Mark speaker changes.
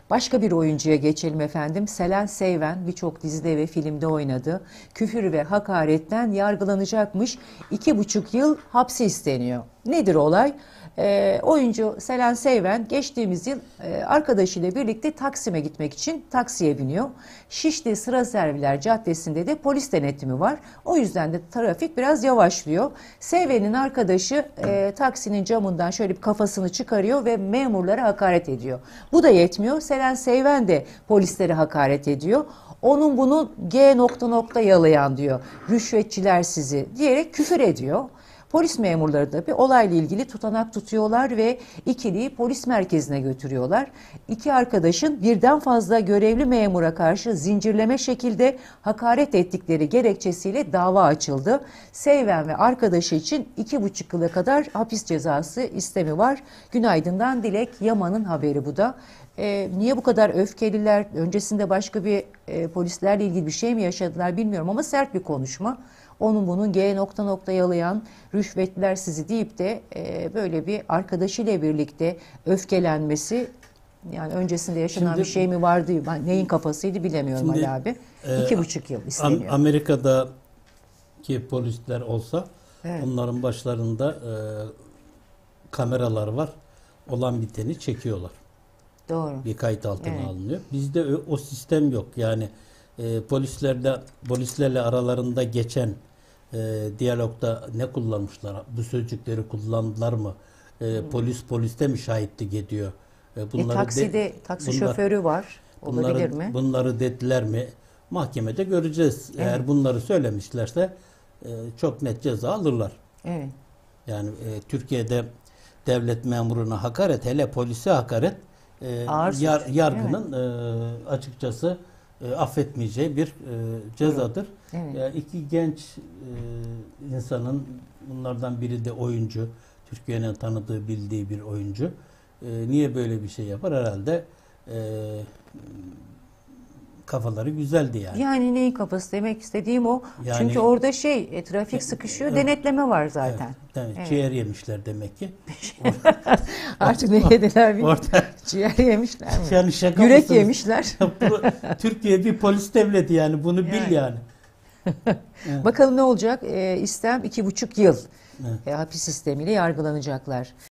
Speaker 1: Başka bir oyuncuya geçelim efendim. Selen Seyven birçok dizide ve filmde oynadı. Küfür ve hakaretten yargılanacakmış. 2,5 yıl hapsi isteniyor. Nedir olay? Oyuncu Selen Seyven geçtiğimiz yıl arkadaşıyla birlikte Taksim'e gitmek için taksiye biniyor. Şişli Sıra Serviler Caddesi'nde de polis denetimi var. O yüzden de trafik biraz yavaşlıyor. Seyven'in arkadaşı taksinin camından şöyle bir kafasını çıkarıyor ve memurlara hakaret ediyor. Bu da yetmiyor. Selen Seyven de polislere hakaret ediyor. Onun bunun G nokta nokta yalayan diyor. Rüşvetçiler sizi diyerek küfür ediyor. Polis memurları da bir olayla ilgili tutanak tutuyorlar ve ikiliyi polis merkezine götürüyorlar. İki arkadaşın birden fazla görevli memura karşı zincirleme şekilde hakaret ettikleri gerekçesiyle dava açıldı. Seyven ve arkadaşı için 2,5 yıla kadar hapis cezası istemi var. Günaydın'dan Dilek Yaman'ın haberi bu da. Niye bu kadar öfkeliler? Öncesinde başka bir polislerle ilgili bir şey mi yaşadılar bilmiyorum ama sert bir konuşma. Onun bunun G nokta nokta yalayan rüşvetler sizi deyip de böyle bir arkadaşıyla birlikte öfkelenmesi, yani öncesinde yaşanan
Speaker 2: Şimdi,
Speaker 1: bir şey mi vardı, neyin kafasıydı bilemiyorum Ali abi. 2,5 yıl isteniyor.
Speaker 2: Amerika'daki polisler olsa onların başlarında kameralar var. Olan biteni çekiyorlar.
Speaker 1: Doğru.
Speaker 2: Bir kayıt altına alınıyor. Bizde o sistem yok. Yani polislerle aralarında geçen diyalogda ne kullanmışlar? Bu sözcükleri kullandılar mı? Poliste mi şahitlik ediyor?
Speaker 1: Taksi şoförü var. Olabilir mi?
Speaker 2: Bunları dediler mi? Mahkemede göreceğiz.
Speaker 1: Evet.
Speaker 2: Eğer bunları söylemişlerse çok net ceza alırlar.
Speaker 1: Evet.
Speaker 2: Yani Türkiye'de devlet memuruna hakaret, hele polise hakaret yargının açıkçası affetmeyeceği bir cezadır.
Speaker 1: Evet.
Speaker 2: Yani iki genç insanın, bunlardan biri de oyuncu, Türkiye'nin tanıdığı, bildiği bir oyuncu. Niye böyle bir şey yapar? Herhalde kafaları güzeldi yani.
Speaker 1: Yani neyin kafası demek istediğim o.
Speaker 2: Yani,
Speaker 1: çünkü orada trafik sıkışıyor, denetleme var zaten.
Speaker 2: Evet. Ciğer yemişler demek ki.
Speaker 1: Artık ne yediler bilmiyorum.
Speaker 2: Orada
Speaker 1: Ciğer yemişler mi?
Speaker 2: yani şaka
Speaker 1: Yürek
Speaker 2: mısınız?
Speaker 1: yemişler.
Speaker 2: Türkiye bir polis devleti yani, bunu bil yani. Evet.
Speaker 1: Bakalım ne olacak? İstem 2,5 yıl
Speaker 2: Evet.
Speaker 1: hapis sistemiyle yargılanacaklar.